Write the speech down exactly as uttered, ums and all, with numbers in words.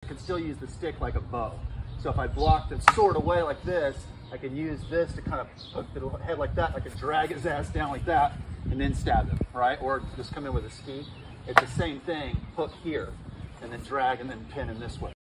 can still use the stick like a bow. So if I block the sword away like this, I can use this to kind of hook the head like that. I can drag his ass down like that and then stab him, right? Or just come in with a ski. It's the same thing, hook here, and then drag and then pin him this way.